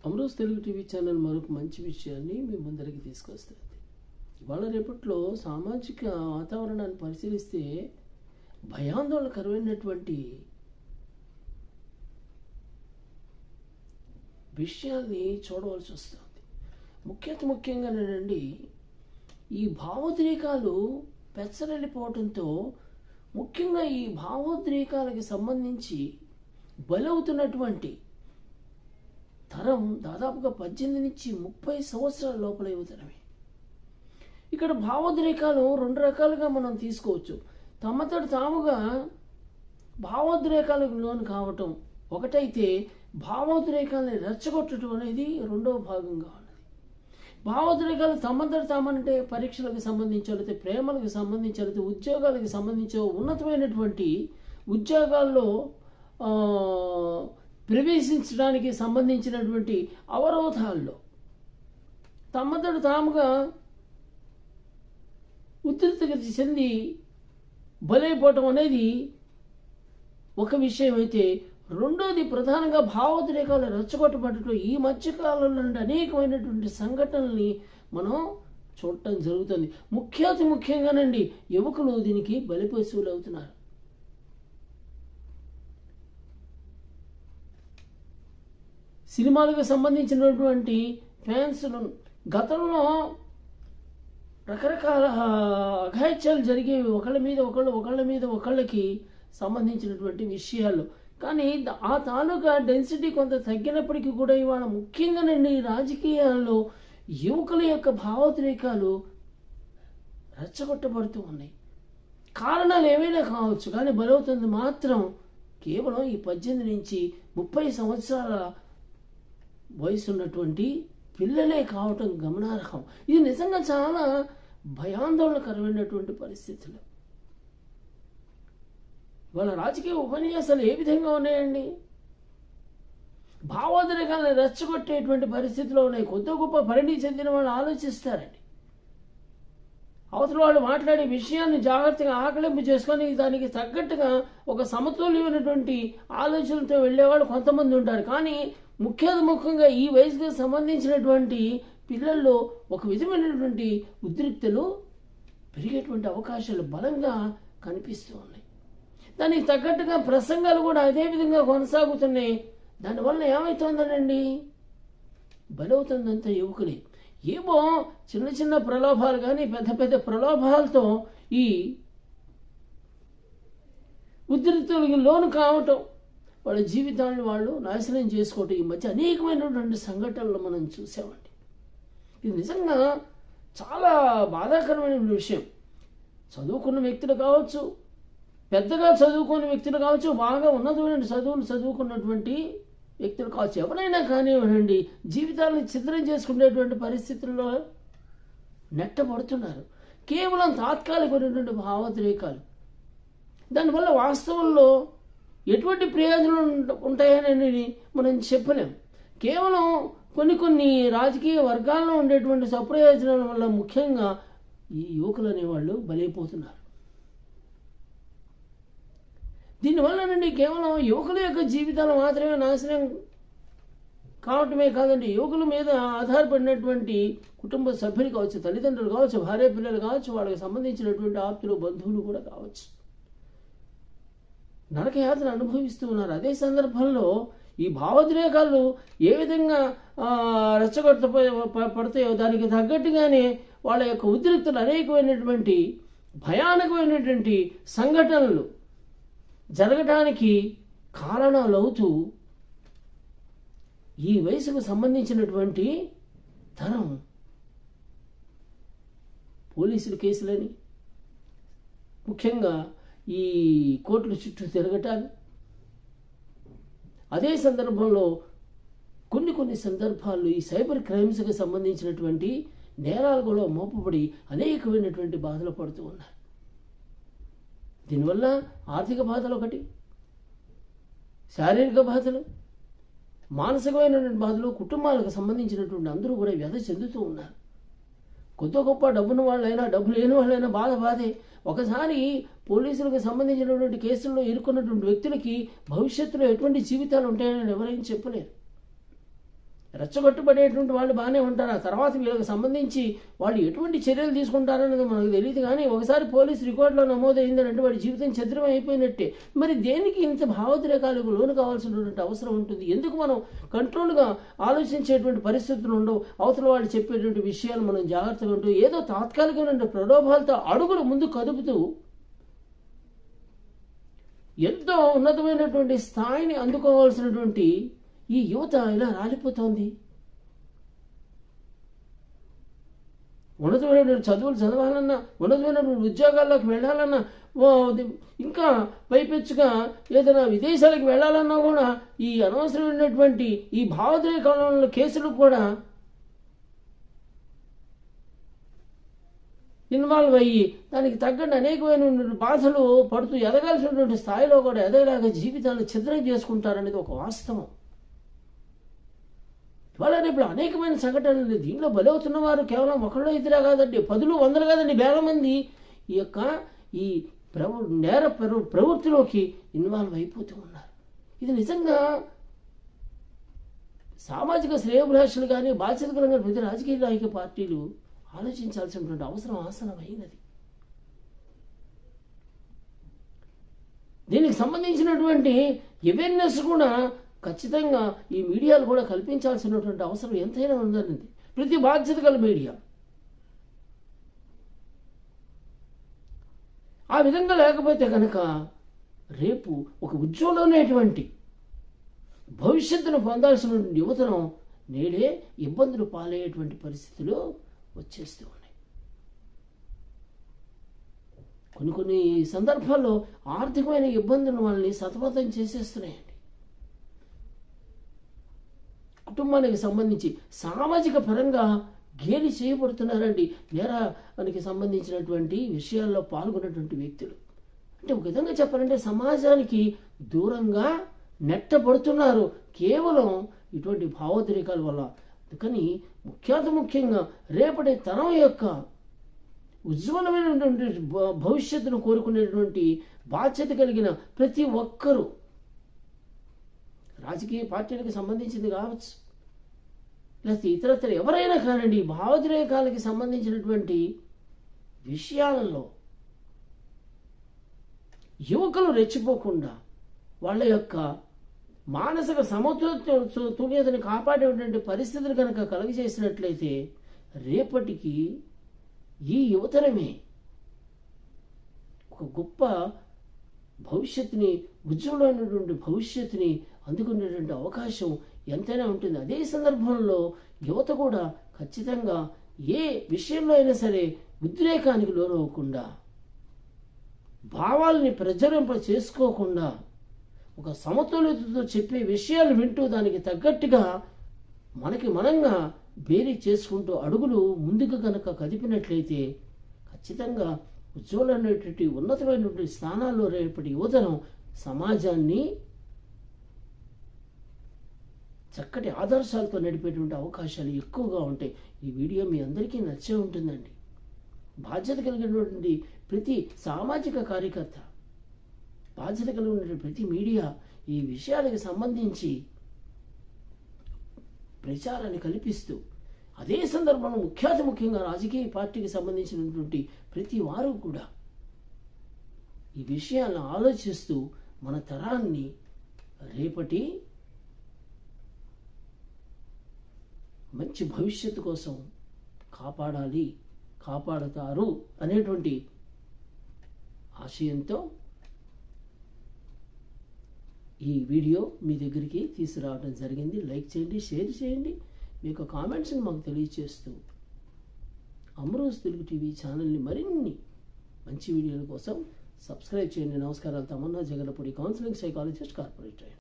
అమరోజ్ Telugu TV channel మరొక మంచి విషయాన్ని మీ ముందరికి తీసుకొస్తుంది. ఇవాళ రేపట్లో సామాజిక వాతావరణాన్ని పరిశీలిస్తే భయాందోళనకరమైనటువంటి విషయాన్ని చూడవలసి వస్తుంది. ముఖ్యంగానేనండి ఈ భావోద్రేకాలు పెచ్చరలిపోవడంతో ముఖ్యంగా ఈ భావోద్రేకాలకి సంబంధించి బలవుతున్నటువంటి తరం దాదాపుగా 18 నుంచి 30 సంవత్సరాల లోపల యువతరమే. ఇక్కడ భావోద్రేకాలు 2 రకాలుగా మనం తీసుకోవచ్చు. తమతడు తాముగా భావోద్రేకాలకు లోను కావటం ఒకటైతే, భావోద్రేకాలని రెచ్చగొట్టడం అనేది రెండవ భాగంగా ఉన్నది. భావోద్రేకాలు తమంతటి తామంటే పరీక్షలకు సంబంధించో, లేకపోతే ప్రేమలకు సంబంధించో, లేకపోతే ఉద్యోగాలకు సంబంధించో, ఉన్నతమైనటువంటి ఉద్యోగాల్లో ప్రవేశించడానికి సంబంధించినటువంటి అవరోధాల్లో తమంతట తాముగా ఉద్రిక్తత చెంది బలైపోవటం అనేది ఒక విషయం అయితే, రెండోది ప్రధానంగా భావోద్రేకాలు రెచ్చగొట్టబడటం ఈ మధ్యకాలంలో నుండి అనేకమైనటువంటి సంఘటనల్ని మనం చూడటం జరుగుతుంది. ముఖ్యంగానండి యువకులు దీనికి బలిపశువులు అవుతున్నారు. సినిమాలకు సంబంధించినటువంటి ఫ్యాన్స్ను గతంలో రకరకాల అఘాయిత్యాలు జరిగేవి, ఒకళ్ళ మీద ఒకళ్ళకి సంబంధించినటువంటి విషయాలు. కానీ ఆ తాలూకా డెన్సిటీ కొంత తగ్గినప్పటికీ కూడా ఇవాళ ముఖ్యంగానండి రాజకీయాల్లో యువకుల యొక్క భావోద్రేకాలు రెచ్చగొట్టబడుతూ ఉన్నాయి. కారణాలు ఏమైనా కావచ్చు, కానీ బలవుతుంది మాత్రం కేవలం ఈ 18 నుంచి 30 సంవత్సరాల వయసు ఉన్నటువంటి పిల్లలే కావటం గమనార్హం. ఇది నిజంగా చాలా భయాందోళనకరమైనటువంటి పరిస్థితులు. వాళ్ళ రాజకీయ ఉపన్యాసాలు ఏ విధంగా ఉన్నాయండి? భావోద్రేకాలను రెచ్చగొట్టేటువంటి పరిస్థితిలో ఉన్నాయి. కొద్ది గొప్ప పరిణితి చెందిన వాళ్ళు ఆలోచిస్తారండి. అవతల వాళ్ళు మాట్లాడే విషయాన్ని జాగ్రత్తగా ఆకలింపు చేసుకొని దానికి తగ్గట్టుగా ఒక సమతుల్యమైనటువంటి ఆలోచనలతో వెళ్ళేవాళ్ళు కొంతమంది ఉంటారు. కానీ ముఖ్యంగా ఈ వయసుకు సంబంధించినటువంటి పిల్లల్లో ఒక విధమైనటువంటి ఉద్రిక్తలు పెరిగేటువంటి అవకాశాలు బలంగా కనిపిస్తూ ఉన్నాయి. దానికి తగ్గట్టుగా ప్రసంగాలు కూడా అదే విధంగా కొనసాగుతున్నాయి. దానివల్ల ఏమవుతుందనండి, బలవుతుందంతా యువకులే. ఏమో చిన్న ప్రలోభాలు కానీ పెద్ద ప్రలోభాలతో ఈ ఉద్రిక్తులకి లోను కావటం, వాళ్ళ జీవితాలను వాళ్ళు నాశనం చేసుకోవటం ఈ మధ్య అనేకమైనటువంటి సంఘటనలు మనం చూసామండి. ఇది నిజంగా చాలా బాధాకరమైన విషయం. చదువుకున్న వ్యక్తులు కావచ్చు, పెద్దగా చదువుకున్న వ్యక్తులు కావచ్చు, బాగా ఉన్నతమైన చదువుకున్నటువంటి వ్యక్తులు కావచ్చు, ఎవరైనా కానివ్వండి జీవితాలను చిత్రం చేసుకునేటువంటి పరిస్థితుల్లో నెట్టబడుతున్నారు. కేవలం తాత్కాలికమైనటువంటి భావోద్రేకాలు. దానివల్ల వాస్తవంలో ఎటువంటి ప్రయోజనం ఉంటాయని మనం చెప్పలేం. కేవలం కొన్ని రాజకీయ వర్గాల్లో ఉండేటువంటి సప్రయోజనాల వల్ల ముఖ్యంగా ఈ యువకులు అనేవాళ్ళు బలైపోతున్నారు. దీనివల్లనండి కేవలం యువకుల యొక్క జీవితాలు మాత్రమే నాశనం కావటమే కాదండి, యువకుల మీద ఆధారపడినటువంటి కుటుంబ సభ్యులు కావచ్చు, తల్లిదండ్రులు కావచ్చు, భార్య పిల్లలు కావచ్చు, వాళ్ళకి సంబంధించినటువంటి ఆప్తులు బంధువులు కూడా కావచ్చు, నరకయాతన అనుభవిస్తూ ఉన్నారు. అదే సందర్భంలో ఈ భావోద్రేకాలు ఏ విధంగా పడతాయో దానికి తగ్గట్టుగానే వాళ్ళ యొక్క ఉద్రిక్తులు అనేకమైనటువంటి భయానకమైనటువంటి సంఘటనలు జరగటానికి కారణాలు అవుతూ ఈ వయసుకు సంబంధించినటువంటి తరం పోలీసుల కేసులని, ముఖ్యంగా ఈ కోర్టుల చుట్టూ తిరగటాలు, అదే సందర్భంలో కొన్ని సందర్భాల్లో ఈ సైబర్ క్రైమ్స్కి సంబంధించినటువంటి నేరాలు కూడా మోపబడి అనేకమైనటువంటి బాధలు పడుతూ ఉన్నారు. దీనివల్ల ఆర్థిక బాధలు ఒకటి, శారీరక బాధలు, మానసికమైనటువంటి బాధలు, కుటుంబాలకు సంబంధించినటువంటి అందరూ కూడా వ్యధ చెందుతూ ఉన్నారు. కొద్ది గొప్ప డబ్బున్న వాళ్ళైనా డబ్బు లేని వాళ్ళైనా బాధే. ఒకసారి పోలీసులకు సంబంధించినటువంటి కేసుల్లో ఇరుక్కున్నటువంటి వ్యక్తులకి భవిష్యత్తులో ఎటువంటి జీవితాలు ఉంటాయని ఎవరైనా చెప్పలేరు. రెచ్చగొట్టుబడేటువంటి వాళ్ళు బాగానే ఉంటారు. ఆ తర్వాత వీళ్ళకి సంబంధించి వాళ్ళు ఎటువంటి చర్యలు తీసుకుంటారనేది మనకు తెలియదు. కానీ ఒకసారి పోలీస్ రికార్డులో నమోదైందంటే వాడి జీవితం ఛిద్రం అయిపోయినట్టే. మరి దేనికి ఇంత భావోద్రేకాలకు లోను కావాల్సినటువంటి అవసరం ఉంటుంది? ఎందుకు మనం కంట్రోల్గా ఆలోచించేటువంటి పరిస్థితులు ఉండవు? అవతల వాళ్ళు చెప్పేటువంటి విషయాలు మనం జాగ్రత్తగా ఉంటూ ఏదో తాత్కాలికమైన ప్రలోభాలతో అడుగులు ముందు కదుపుతూ ఎంతో ఉన్నతమైనటువంటి స్థాయిని అందుకోవాల్సినటువంటి ఈ యువత ఇలా రాలిపోతోంది. ఉన్నతమైనటువంటి చదువులు చదవాలన్నా, ఉన్నతమైనటువంటి ఉద్యోగాల్లోకి వెళ్ళాలన్నా, ఇంకా పైపెచ్చుగా ఏదైనా విదేశాలకు వెళ్ళాలన్నా కూడా ఈ అనవసరమైనటువంటి ఈ భావోద్రేకాల కేసులు కూడా ఇన్వాల్వ్ అయ్యి దానికి తగ్గట్టు అనేకమైనటువంటి బాధలు పడుతూ ఎదగాల్సినటువంటి స్థాయిలో కూడా ఎదగలేక జీవితాలు ఛిద్రం చేసుకుంటారనేది ఒక వాస్తవం. ఇవాళ రేపు అనేకమైన సంఘటనలు దీనిలో బలవుతున్న వారు కేవలం ఒకళ్ళు ఇద్దరే కాదండి, పదులు వందలు కాదండి, వేల మంది ఈ నేర ప్రవృత్తిలోకి ఇన్వాల్వ్ అయిపోతూ ఉన్నారు. ఇది నిజంగా సామాజిక శ్రేయోభిలాషులు కానీ బాధ్యతకరంగా ప్రతి రాజకీయ పార్టీలు ఆలోచించాల్సినటువంటి అవసరం ఆసనమైనది. దీనికి సంబంధించినటువంటి అవేర్నెస్ కూడా ఖచ్చితంగా ఈ మీడియాలు కూడా కల్పించాల్సినటువంటి అవసరం ఎంతైనా ఉందన్నది ప్రతి బాధ్యత గల మీడియా. ఆ విధంగా లేకపోతే కనుక రేపు ఒక ఉజ్వలమైనటువంటి భవిష్యత్తును పొందాల్సినటువంటి యువతను నేడే ఇబ్బందులు పాలయ్యేటువంటి పరిస్థితులు వచ్చేస్తూ ఉన్నాయి. కొన్ని సందర్భాల్లో ఆర్థికమైన ఇబ్బందులు వాళ్ళని సతమతం చేసేస్తున్నాయండి. కుటుంబానికి సంబంధించి సామాజిక పరంగా గేలి చేయబడుతున్నారండి నేరానికి సంబంధించినటువంటి విషయాల్లో పాల్గొన్నటువంటి వ్యక్తులు. అంటే ఒక విధంగా చెప్పాలంటే సమాజానికి దూరంగా నెట్టబడుతున్నారు కేవలం ఇటువంటి భావోద్రేకాల వల్ల. అందుకని ముఖ్యంగా రేపటి తరం యొక్క ఉజ్వలమైనటువంటి భవిష్యత్తును కోరుకునేటువంటి బాధ్యత కలిగిన ప్రతి ఒక్కరూ రాజకీయ పార్టీలకు సంబంధించింది కావచ్చు, లేకపోతే ఇతరత్ర ఎవరైనా కానండి, భావోద్రేకాలకి సంబంధించినటువంటి విషయాలలో యువకులు రెచ్చిపోకుండా వాళ్ళ యొక్క మానసిక సమతుల్యతని కాపాడేటువంటి పరిస్థితులు కనుక కలుగజేసినట్లయితే రేపటికి ఈ యువతరమే ఒక గొప్ప భవిష్యత్తుని, ఉజ్వలమైనటువంటి భవిష్యత్తుని అందుకునేటువంటి అవకాశం ఎంతైనా ఉంటుంది. అదే సందర్భంలో యువత కూడా ఖచ్చితంగా ఏ విషయంలో అయినా సరే ఉద్రేకానికి లోనవ్వకుండా, భావాల్ని ప్రజ్వరింప చేసుకోకుండా ఒక సమతుల్యతతో చెప్పే విషయాలు వింటూ దానికి తగ్గట్టుగా మనకి మనంగా బేరీ చేసుకుంటూ అడుగులు ముందుకు కనుక కదిపినట్లయితే ఖచ్చితంగా ఉజ్వలమైనటువంటి ఉన్నతమైనటువంటి స్థానాల్లో రేపటి యువతరం సమాజాన్ని చక్కటి ఆదర్శాలతో నడిపేటువంటి అవకాశాలు ఎక్కువగా ఉంటాయి. ఈ వీడియో మీ అందరికీ నచ్చే ఉంటుందండి. బాధ్యత కలిగినటువంటి ప్రతి సామాజిక కార్యకర్త, బాధ్యత కలిగినటువంటి ప్రతి మీడియా ఈ విషయాలకు సంబంధించి ప్రచారాన్ని కల్పిస్తూ, అదే సందర్భంలో ముఖ్యంగా రాజకీయ పార్టీకి సంబంధించినటువంటి ప్రతి వారు కూడా ఈ విషయాలను ఆలోచిస్తూ మన తరాన్ని రేపటి మంచి భవిష్యత్తు కోసం కాపాడతారు అనేటువంటి ఆశయంతో ఈ వీడియో మీ దగ్గరికి తీసుకురావడం జరిగింది. లైక్ చేయండి, షేర్ చేయండి, మీ యొక్క కామెంట్స్ని మాకు తెలియజేస్తూ అమరోజ్ తెలుగు టీవీ ఛానల్ని మరిన్ని మంచి వీడియోల కోసం సబ్స్క్రైబ్ చేయండి. నమస్కారాలు. Tamanna Jagalapudi, counselling psychologist, corporator.